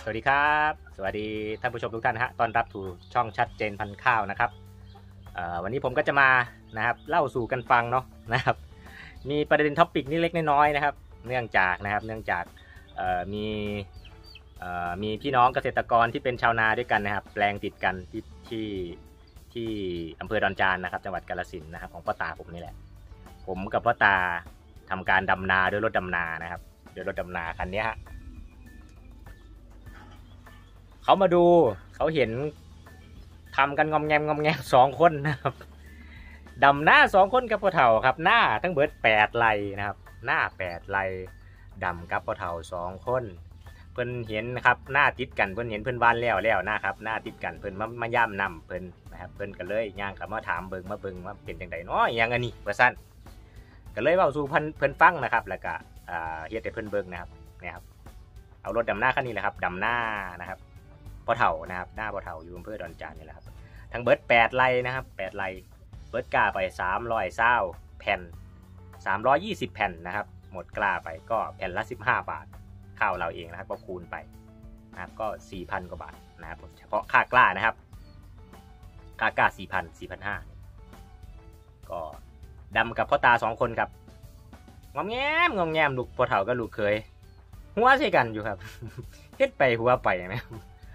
สวัสดีครับสวัสดีท่านผู้ชมทุกท่านฮะต้อนรับสู่ช่องชัดเจนพันข้าวนะครับวันนี้ผมก็จะมานะครับเล่าสู่กันฟังเนาะนะครับมีประเด็นท็อปิกนี้เล็กน้อยนะครับเนื่องจากมีพี่น้องเกษตรกรที่เป็นชาวนาด้วยกันนะครับแปลงติดกันที่อำเภอดอนจานนะครับจังหวัดกาฬสินธุ์นะครับของพ่อตาผมนี่แหละผมกับพ่อตาทำการดำนาด้วยรถดำนานะครับด้วยรถดำนาคันนี้ฮะเขามาดูเขาเห็นทำกันงอมแงม2 คนนะครับดำหน้า2 คนกับพ่อเฒ่าครับหน้าทั้งเบิด8 ไร่นะครับหน้า8 ไร่ดำกับพ่อเฒ่า2 คนเพิ่นเห็นนะครับหน้าติดกันเพิ่นเห็นเพิ่นบ้านแล้วนะครับหน้าติดกันเพิ่นมาย่ำนำเพิ่นนะครับเพิ่นก็เลยย่างกลับมาถามเบิ่งว่าเป็นจังไดเนาะอย่างอันนี้ว่าซั่นก็เลยเว้าสู่เพิ่นฟังนะครับแล้วก็เฮ็ดให้เพิ่นเบิ่งนะครับเนี่ยครับเอารถดำหน้าคันนี้แหละครับดำหน้านะครับพ่อเฒ่านะครับหน้าพ่อเฒ่าอยู่อำเภอดอนจานนี่แหละครับทั้งเบิด8 ไร่นะครับ8 ไร่เบิดกล้าไป320แผ่น320แผ่นนะครับหมดกล้าไปก็แผ่นละ15 บาทข้าวเราเองนะครับก็คูณไปนะครับก็ 4,000 กว่าบาทนะครับเฉพาะค่ากล้านะครับค่ากล้า 4,500 ก็ดำกับพ่อตา2 คนครับงอมแงมลูกพ่อเฒ่าก็ลูกเคยหัวใส่กันอยู่ครับเฮ็ดไปหัวไปนะครับ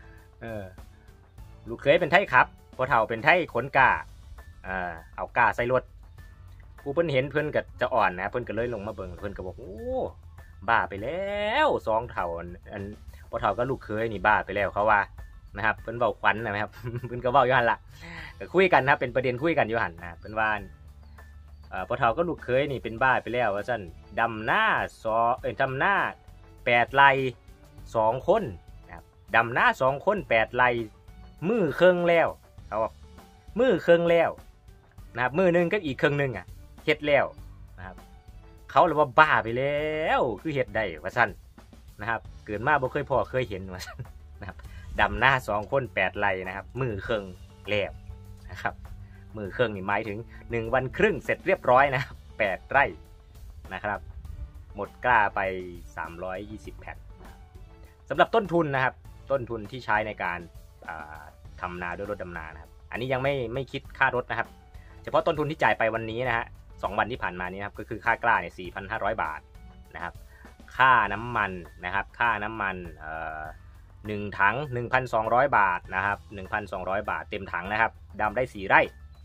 ลูกเคยเป็นไทครับพ่อเฒ่าเป็นไทขนกล้าเอากล้าใส่รถผู้เพิ่นเห็นเพิ่นก็จะอ่อนนะเพิ่นก็เลยลงมาเบิ่งเพิ่นก็บอกโอ้บ้าไปแล้ว2 เฒ่าอันพ่อเฒ่าก็ลูกเคยนี่บ้าไปแล้วเขาว่านะครับเพิ่นเว้าขวัญนะครับเพิ่นก็เว้าอยู่หั่นล่ะก็คุยกันนะเป็นประเด็นคุยกันอยู่หั่นนะเพิ่นว่าพ่อเฒ่าก็ลูกเคยนี่เป็นบ้าไปแล้วว่าซั่นดำหน้าดำหน้า8 ไร่2 คนนะครับดำหน้า2 คน8 ไร่มือครึ่งแล้วเขาบอกมือครึ่งแล้วนะครับมือนึงกับอีกครึ่งนึงอ่ะเฮ็ดแล้วนะครับเขาเลยว่าบ้าไปแล้วคือเฮ็ดได้ว่าซั่นนะครับเกิดมาบ่เคยพอเคยเห็นว่าซั่นนะครับดำหน้า2 คน8 ไร่นะครับมือครึ่งแล้วนะครับมือครึ่งนี่หมายถึง1 วันครึ่งเสร็จเรียบร้อยนะครับ8 ไร่นะครับหมดกล้าไป320แผ่นสำหรับต้นทุนนะครับต้นทุนที่ใช้ในการทำนาด้วยรถดำนานะครับอันนี้ยังไม่คิดค่ารถนะครับเฉพาะต้นทุนที่จ่ายไปวันนี้นะฮะ2 วันที่ผ่านมานี้นะครับก็คือค่ากล้าเนี่ย 4,500 บาทนะครับค่าน้ำมันนะครับค่าน้ำมัน1 ถัง 1,200 บาทนะครับ 1,200 บาทเต็มถังนะครับดำได้4 ไร่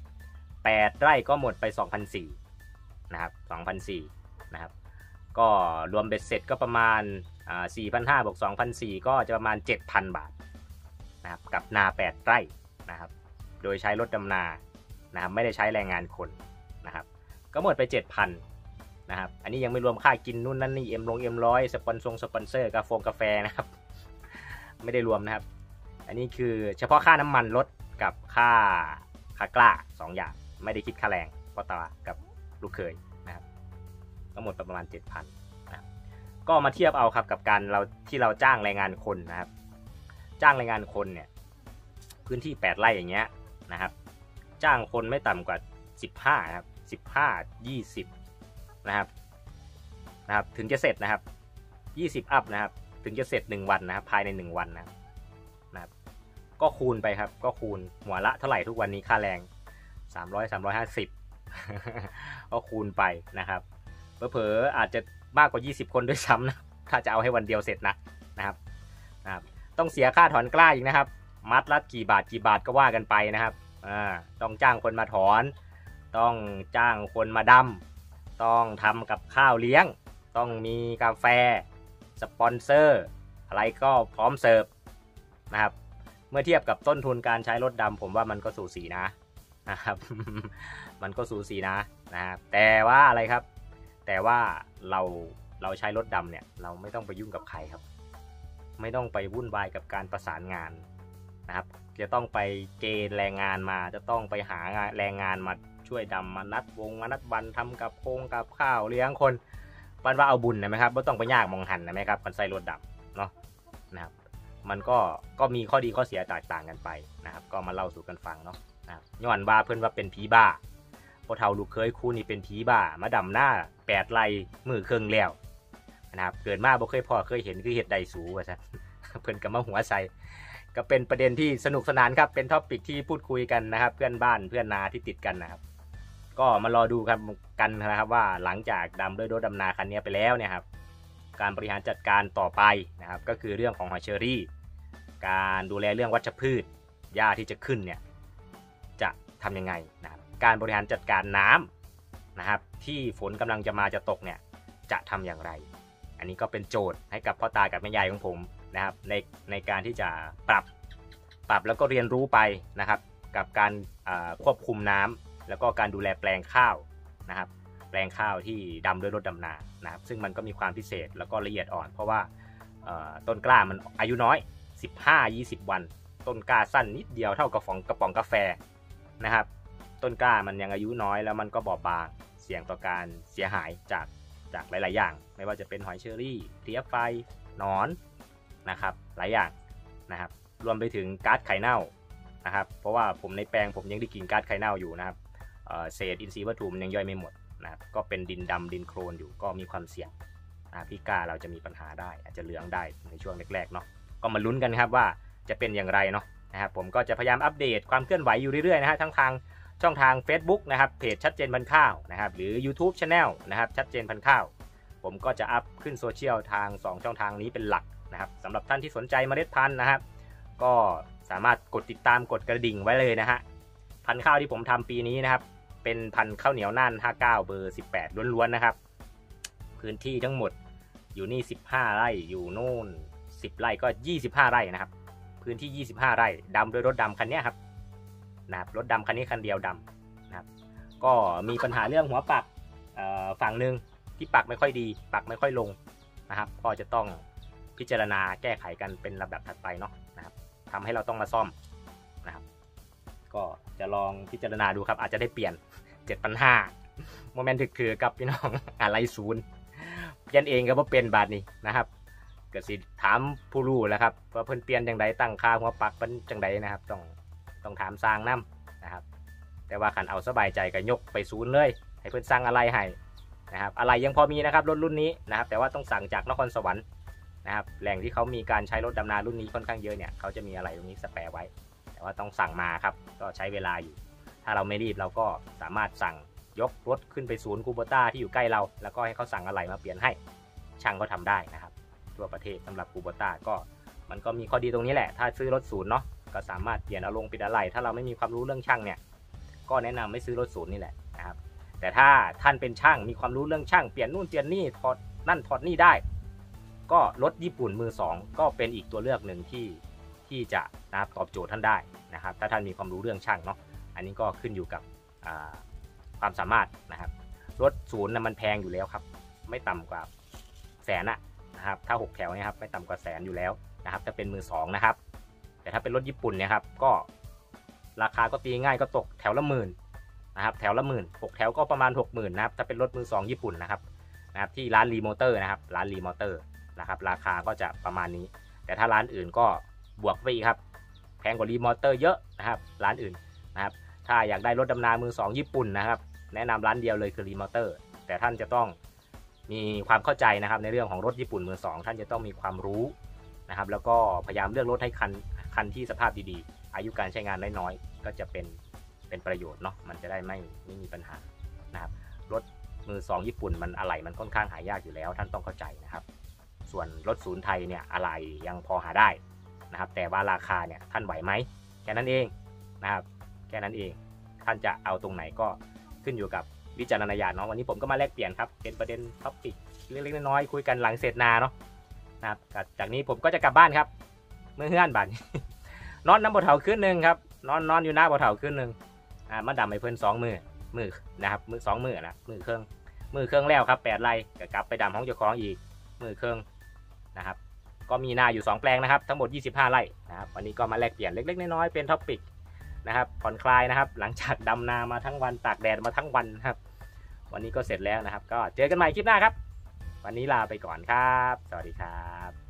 8 ไร่ก็หมดไป 2,400 นะครับ 2,400 นะครับก็รวมเบ็ดเสร็จก็ประมาณ4,500 บวก 2,400 ก็จะประมาณ 7,000 บาทนะครับกับนา8 ไร่นะครับโดยใช้รถดำนานะครับไม่ได้ใช้แรงงานคนนะครับก็หมดไป 7,000 นะครับอันนี้ยังไม่รวมค่ากินนู่นนั่นนี่100สปอนเซอร์กาแฟนะครับไม่ได้รวมนะครับอันนี้คือเฉพาะค่าน้ำมันรถกับค่ากล้า2 อย่างไม่ได้คิดค่าแรงพ่อตากับลูกเขยนะครับก็หมดประมาณ 7,000 นะครับก็มาเทียบเอาครับกับการที่เราจ้างแรงงานคนนะครับจ้างแรงงานคนเนี่ยพื้นที่8 ไร่อย่างเงี้ยนะครับจ้างคนไม่ต่ำกว่า15นะครับ15-20นะครับถึงจะเสร็จนะครับ20อัพนะครับถึงจะเสร็จ1 วันนะครับภายใน1 วันนะครับก็คูณไปครับก็คูณหัวละเท่าไหร่ทุกวันนี้ค่าแรง300-350ก็คูณไปนะครับเผลอๆอาจจะมากกว่า20 คนด้วยซ้ำนะถ้าจะเอาให้วันเดียวเสร็จนะครับต้องเสียค่าถอนกล้าอีกนะครับมัดละกี่บาทก็ว่ากันไปนะครับต้องจ้างคนมาถอนต้องจ้างคนมาดำต้องทำกับข้าวเลี้ยงต้องมีกาแฟสปอนเซอร์อะไรก็พร้อมเสิร์ฟนะครับเมื่อเทียบกับต้นทุนการใช้รถดำผมว่ามันก็สูสีนะครับ มันก็สูสีนะครับแต่ว่าอะไรครับแต่ว่าเราใช้รถดำเนี่ยเราไม่ต้องไปยุ่งกับใครครับไม่ต้องไปวุ่นวายกับการประสานงานนะครับจะต้องไปเกณฑ์แรงงานมาจะต้องไปหาแรงงานมาช่วยดำมานัดวันทำกับกับข้าวเลี้ยงคนปันว่าเอาบุญนะครับไม่ต้องไปยากมองหันนะครับคนใส่รถดำเนาะนะครับมันก็มีข้อดีข้อเสียแตกต่างกันไปนะครับก็มาเล่าสู่กันฟังเนาะย้อนว่าเพื่อนว่าเป็นผีบ้าพอเฒ่าลูกเคยคู่นี่เป็นผีบ้ามาดำหน้า8 ไร่มือครึ่งแล้วนะครับเกิดมาบ่เคยพอเคยเห็นคือเห็ดใดสูว่าซั่นเพิ่นก็มาหัวใส่ก็เป็นประเด็นที่สนุกสนานครับเป็นท็อปิกที่พูดคุยกันนะครับเพื่อนบ้านเพื่อนนาที่ติดกันนะครับก็มารอดูครับกันนะครับว่าหลังจากดำด้วยรถดำนาคันนี้ไปแล้วเนี่ยครับการบริหารจัดการต่อไปนะครับก็คือเรื่องของหอยเชอรี่การดูแลเรื่องวัชพืชหญ้าที่จะขึ้นเนี่ยจะทำยังไงนะครับการบริหารจัดการน้ำนะครับที่ฝนกำลังจะมาจะตกเนี่ยจะทำอย่างไรอันนี้ก็เป็นโจทย์ให้กับพ่อตากับแม่ยายของผมนะครับในการที่จะปรับแล้วก็เรียนรู้ไปนะครับกับการควบคุมน้ำแล้วก็การดูแลแปลงข้าวนะครับแปลงข้าวที่ดำด้วยรถดำนานะครับซึ่งมันก็มีความพิเศษแล้วก็ละเอียดอ่อนเพราะว่าต้นกล้ามันอายุน้อย 15-20 วันต้นกล้าสั้นนิดเดียวเท่ากับกระป๋องกาแฟนะครับต้นกล้ามันยังอายุน้อยแล้วมันก็บอบบางเสี่ยงต่อการเสียหายจากหลายๆอย่างไม่ว่าจะเป็นหอยเชอรี่เพลี้ยไฟหนอนนะครับหลายอย่างนะครับรวมไปถึงก๊าซไข่เน่านะครับเพราะว่าผมในแปลงผมยังได้กินก๊าซไข่เน่าอยู่นะครับเศษอินทรีย์วัตถุมันยังย่อยไม่หมดนะครับก็เป็นดินดำดินโคลนอยู่ก็มีความเสี่ยงที่กล้าเราจะมีปัญหาได้อาจจะเหลืองได้ในช่วงแรกๆเนาะก็มาลุ้นกันครับว่าจะเป็นอย่างไรเนาะนะครับผมก็จะพยายามอัปเดตความเคลื่อนไหวอยู่เรื่อยๆนะฮะทั้งทางช่องทาง Facebook นะครับเพจชัดเจนพันข้าวนะครับหรือ YouTube Channel นะครับชัดเจนพันข้าวผมก็จะอัพขึ้นโซเชียลทาง2ช่องทางนี้เป็นหลักนะครับสำหรับท่านที่สนใจเมล็ดพันธุ์นะครับก็สามารถกดติดตามกดกระดิ่งไว้เลยนะฮะพันธุ์ข้าวที่ผมทำปีนี้นะครับเป็นพันธุ์ข้าวเหนียวน่าน59เบอร์18ล้วนๆนะครับพื้นที่ทั้งหมดอยู่นี่15ไร่อยู่โน่น10ไร่ก็25ไร่นะครับพื้นที่25ไร่ดำโดยรถดำคันนี้ครับนะครับรถดำคันนี้คันเดียวดำนะครับก็มีปัญหาเรื่องหัวปักฝั่งหนึ่งที่ปักไม่ค่อยดีปักไม่ค่อยลงนะครับก็จะต้องพิจารณาแก้ไขกันเป็นลำดับถัดไปเนาะนะครับทำให้เราต้องมาซ่อมนะครับก็จะลองพิจารณาดูครับอาจจะได้เปลี่ยน 7,500 โมเมนต์ถือกับพี่น้องอะไรศูนย์เปลี่ยนเองก็บ่เป็นบาทนี้นะครับก็สิถามผู้รู้แล้วครับว่าเพิ่นเปลี่ยนจังไดตั้งค่าหัวปักเป็นจังไดนะครับต้องถามสร้างนำนะครับแต่ว่าคันเอาสบายใจก็ยกไปศูนย์เลยให้เพิ่นสั่งอะไรให้นะครับอะไรยังพอมีนะครับรถรุ่นนี้นะครับแต่ว่าต้องสั่งจากนครสวรรค์นะครับแหล่งที่เขามีการใช้รถดำนารุ่นนี้ค่อนข้างเยอะเนี่ยเขาจะมีอะไรตรงนี้สแปร์ไว้แต่ว่าต้องสั่งมาครับก็ใช้เวลาอยู่ถ้าเราไม่รีบเราก็สามารถสั่งยกรถขึ้นไปศูนย์คูโบต้าที่อยู่ใกล้เราแล้วก็ให้เขาสั่งอะไรมาเปลี่ยนให้ช่างก็ทำได้นะครับทั่วประเทศสำหรับคูโบต้าก็มันก็มีข้อดีตรงนี้แหละถ้าซื้อรถศูนย์เนาะก็สามารถเปลี่ยนเอาลงปิดอะไรถ้าเราไม่มีความรู้เรื่องช่างเนี่ยก็แนะนำไม่ซื้อรถศูนย์นี่แหละนะครับแต่ถ้าท่านเป็นช่างมีความรู้เรื่องช่างเปลี่ยนนู่นเปลี่ยนนี่ถอดนั่นถอดนี่ได้ก็รถญี่ปุ่นมือ2ก็เป็นอีกตัวเลือกหนึ่งที่จะนะครับตอบโจทย์ท่านได้นะครับถ้าท่านมีความรู้เรื่องช่างเนาะอันนี้ก็ขึ้นอยู่กับความสามารถนะครับรถศูนย์มันแพงอยู่แล้วครับไม่ต่ำกว่าแสนนะครับถ้า6แถวเนี่ยครับไม่ต่ำกว่าแสนอยู่แล้วนะครับถ้าเป็นมือ2นะครับแต่ถ้าเป็นรถญี่ปุ่นเนี่ยครับก็ราคาก็ตีง่ายก็ตกแถวละ10,000นะครับแถวละ10,000 6แถวก็ประมาณ 60,000นะครับถ้าเป็นรถมือ2ญี่ปุ่นนะครับที่ร้านรีมอเตอร์นะครับร้านรีมอเตอร์นะครับราคาก็จะประมาณนี้แต่ถ้าร้านอื่นก็บวกไปอีกครับแพงกว่ารีมอเตอร์เยอะนะครับร้านอื่นนะครับถ้าอยากได้รถดำนามือ2ญี่ปุ่นนะครับแนะนำร้านเดียวเลยคือรีมอเตอร์แต่ท่านจะต้องมีความเข้าใจนะครับในเรื่องของรถญี่ปุ่นมือ2ท่านจะต้องมีความรู้นะครับแล้วก็พยายามเลือกรถให้คันที่สภาพดีๆอายุการใช้งานน้อยๆก็จะเป็นประโยชน์เนาะมันจะได้ไม่มีปัญหานะครับรถมือ2ญี่ปุ่นมันอะไหล่มันค่อนข้างหายากอยู่แล้วท่านต้องเข้าใจนะครับส่วนรถศูนย์ไทยเนี่ยอะไหล่ยังพอหาได้นะครับแต่ว่าราคาเนี่ยท่านไหวไหมแค่นั้นเองนะครับแค่นั้นเองท่านจะเอาตรงไหนก็ขึ้นอยู่กับวิจารณญาณเนาะวันนี้ผมก็มาแลกเปลี่ยนครับเป็นประเด็นท็อปิกเล็กๆน้อยๆคุยกันหลังเสร็จนาเนาะนะครับจากนี้ผมก็จะกลับบ้านครับเมื่อเฮือนบ้านนอนน้ำบ่อเถาขึ้นหนึ่งครับนอนอยู่หน้าบ่อเถาขึ้นหนึ่งมาดำให้เพิ่น2 มือนะครับมือ2 มือนะมือเครื่องแล้วครับ8ไร่ก็กลับไปดำห้องเจ้าของอีกมือเครื่องนะครับก็มีนาอยู่2แปลงนะครับทั้งหมด25ไร่นะครับวันนี้ก็มาแลกเปลี่ยนเล็กๆน้อยๆเป็นท็อปิกนะครับผ่อนคลายนะครับหลังจากดำนามาทั้งวันตากแดดมาทั้งวันครับวันนี้ก็เสร็จแล้วนะครับก็เจอกันใหม่คลิปหน้าครับวันนี้ลาไปก่อนครับสวัสดีครับ